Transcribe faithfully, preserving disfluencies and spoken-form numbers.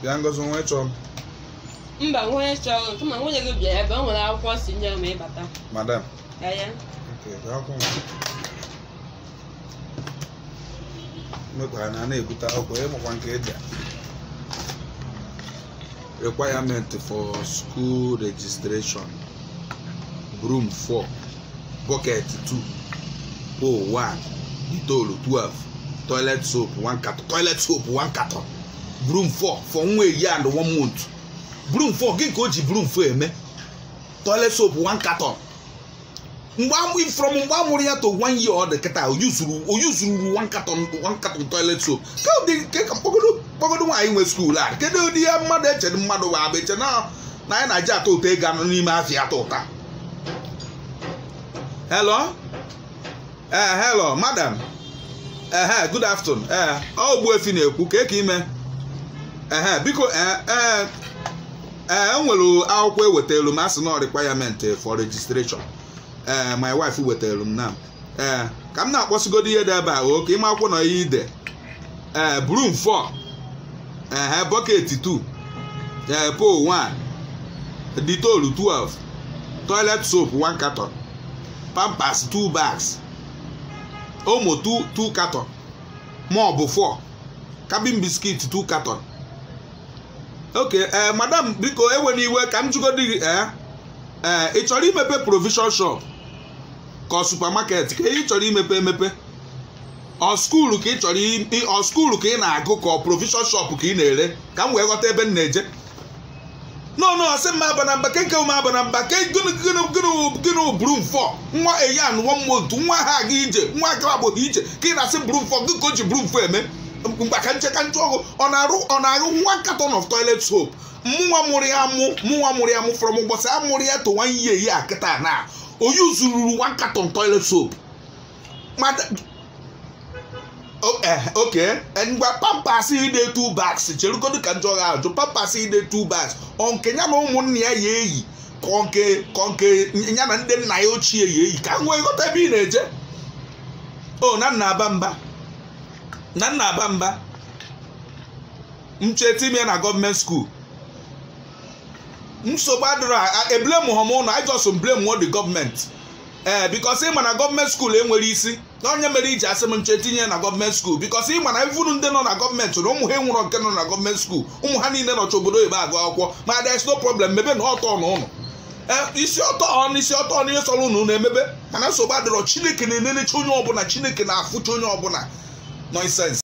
bịa Ngozi nwe chọrọ mba nwunye chọrọ tụma nwunye gị bịa ebe ọ nwere akwụkwọ si nye m ịbata madam ya ya okay bịa akwụkwọ mekwara na na-ebute akwụkwọ ịmụkwa nke eji requirement for school registration broom four bucket two pole one ditolu twelve toilet soap one carton toilet soap one carton broom four for one year and one month broom four gị ka o ji broom four eme toilet soap one carton mgbe from mgbe amụrụ ya to one year ọ dị kịta o yuzuru o yuzuru one carton one carton toilet soap ka ọ dị ka kpọgodo kpọgodo nwaanyị nwe skuul a kedu ụdị ya mmadụ echere mmadụ wa abụ eche na na anyị na-aji atọ ụtọ ego anọ n'ime afịa atọ ụta hello eh hello madam eh good afternoon eh ọ Ogbuefi na-ekwu ka eke ime eh biko eh eh eh enwere akwụkwọ ewetelu m asị na requirement for registration eh my wife wetelu m na eh ka m na-akpọsigodi ihe dị ebe a o ka ịma akwụkwọ na ihe ide eh broom four eh bucket two eh pole one ditolu twelve toilet soap one carton pampers two bags omo two two carton mob four cabin biscuit two carton okay eh madam biko ewe n'iwe ka m jugodi eh eh ị chọrọ imepe provision shop ka supermarket ka ị chọrọ imepe emepe ọ school ka ị chọrọ ọ school ka ị na-agụ ka provision shop ka ị na-ere ka m wee ghọta ebe m na-eje no no asị m aba na mba kenke m aba na mba ke gịnị gịnị gịnị gịnị broom four nwa eyan one month nwa ha aga ije nwa aka abụghị ije ka ị na-asị broom four gị ka o ji broom four eme mgbe ka nche ka nche ọgụ ọ na-arụ ọ na-arụ one carton of toilet soap mụnwa mụrụ ya mụ mụnwa mụrụ ya mụ from ụbọchị a mụrụ ya to one year ya akịta na o yuzuru one carton toilet soap okay ngwa pampers ide two bags cherugodu ka njọ ga ajụ pampers ide two bags onke nya na ụmụnne ya ya eyi konke konke nya na ndị nna ya ochie ya eyi ka nwee ghọta ebe ị na-eje o na nna aba mba na nna aba mba mcheti m ya na gọọmenti skuul nsogbu adịrọ eblame hom ụnụ I just blame what the government eh because ị ma na gọọmenti skuul enwere isi na onye mere iji asị m nche tinye na gọọmenti skuul because ị ma na ivuru ndị nọ na gọọmenti na ụmụ ha enwere nke nọ na gọọmenti skuul ụmụ ha niile nọcha obodo oyibo agụ akwụkwọ ma there is no problem mebe na ọtọ na ụnụ isi ọtọ ọnụ isi ọtọ n'ihe sọrọ ụnụ na-emebe mana nsogbu adịrọ Chineke na-enelecha onye ọbụla Chineke na-afụcha onye ọbụla nonsense